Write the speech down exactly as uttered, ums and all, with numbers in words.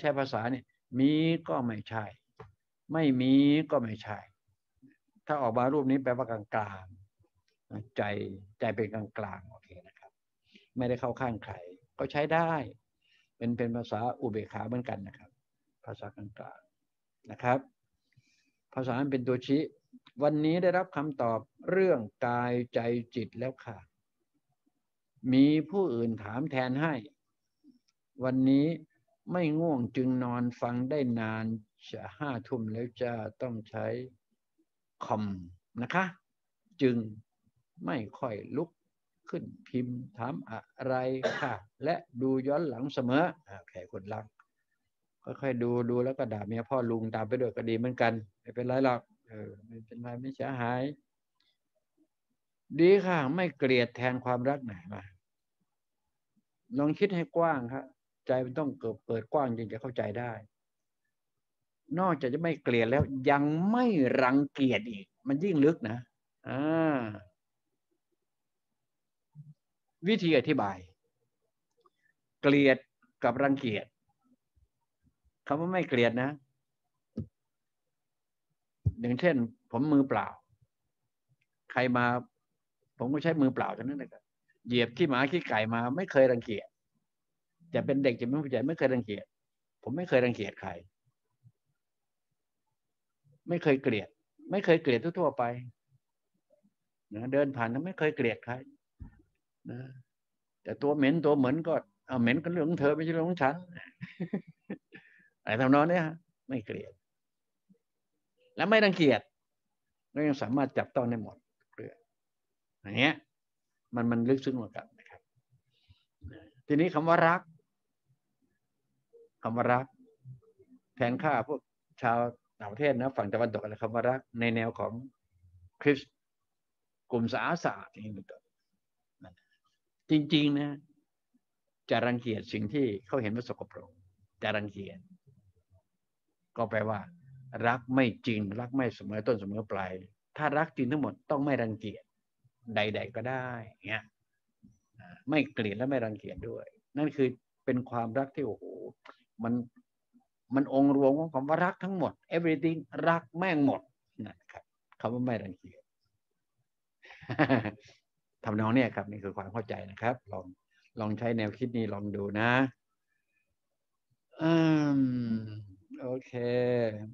ช้ภาษาเนี่ยมีก็ไม่ใช่ไม่มีก็ไม่ใช่ถ้าออกมารูปนี้แปลว่ากลางกลางใจใจเป็นกลางกลางโอเคนะครับไม่ได้เข้าข้างใครก็ใช้ได้เป็นเป็นภาษาอุเบกขาเหมือนกันนะครับภาษากลางกลางนะครับภาษาเป็นตัวชี้วันนี้ได้รับคำตอบเรื่องกายใจจิตแล้วค่ะมีผู้อื่นถามแทนให้วันนี้ไม่ง่วงจึงนอนฟังได้นานจะห้าทุ่มแล้วจะต้องใช้คอมนะคะจึงไม่ค่อยลุกขึ้นพิมพ์ถามอะไรค่ะและดูย้อนหลังเสมอแขกคนรักค่อยๆดูดูแล้วก็ด่าเมียพ่อลุงตามไปด้วยก็ดีเหมือนกันไม่เป็นไรหรอกเออไม่เป็นไรไม่เสียหายดีค่ะไม่เกลียดแทนความรักไหนมาลองคิดให้กว้างครับใจมันต้องเกิดเปิดกว้างจึงจะเข้าใจได้นอกจากจะไม่เกลียดแล้วยังไม่รังเกียจอีกมันยิ่งลึกนะอ่าวิธีอธิบายเกลียดกับรังเกียจคำว่าไม่เกลียดนะอย่างเช่นผมมือเปล่าใครมาผมก็ใช้มือเปล่าเท่านั้นนะครับเหยียบขี้หมาขี้ไก่มาไม่เคยรังเกียจจะเป็นเด็กจะเป็นผู้ใหญ่ไม่เคยรังเกียจผมไม่เคยรังเกียจใครไม่เคยเกลียดไม่เคยเกลียดทั่วๆไปนะเดินผ่านแล้วไม่เคยเกลียดใครนะแต่ตัวเหม็นตัวเหมือนก็เอาเหม็นก็เรื่องของเธอไม่ใช่เรื่องของฉันอะไรทำนองนี้ไม่เกลียดและไม่รังเกียจก็ยังสามารถจับต้องได้หมดเรื่องอย่างเงี้ยมันมันลึกซึ้งกว่ากันนะครับทีนี้คำว่ารักคำว่ารักแทนค่าพวกชาวต่างประเทศนะฝั่งตะวันตกอะไรคำว่ารักในแนวของคริสต์กลุ่มสาสะอย่างนี้เป็นต้นจริงๆนะจะรังเกียจสิ่งที่เขาเห็นว่าสกปรกจะรังเกียจก็แปลว่ารักไม่จริงรักไม่เสมอต้นเสมอปลายถ้ารักจริงทั้งหมดต้องไม่รังเกียจใดๆก็ได้เงี้ยไม่เกลียดและไม่รังเกียจด้วยนั่นคือเป็นความรักที่โอ้โหมันมันองค์รวมของคำว่ารักทั้งหมด everything รักแม่งหมดนะครับคำว่าไม่รังเกียจทำนองนี้ครับนี่คือความเข้าใจนะครับลองลองใช้แนวคิดนี้ลองดูนะอืมโอเค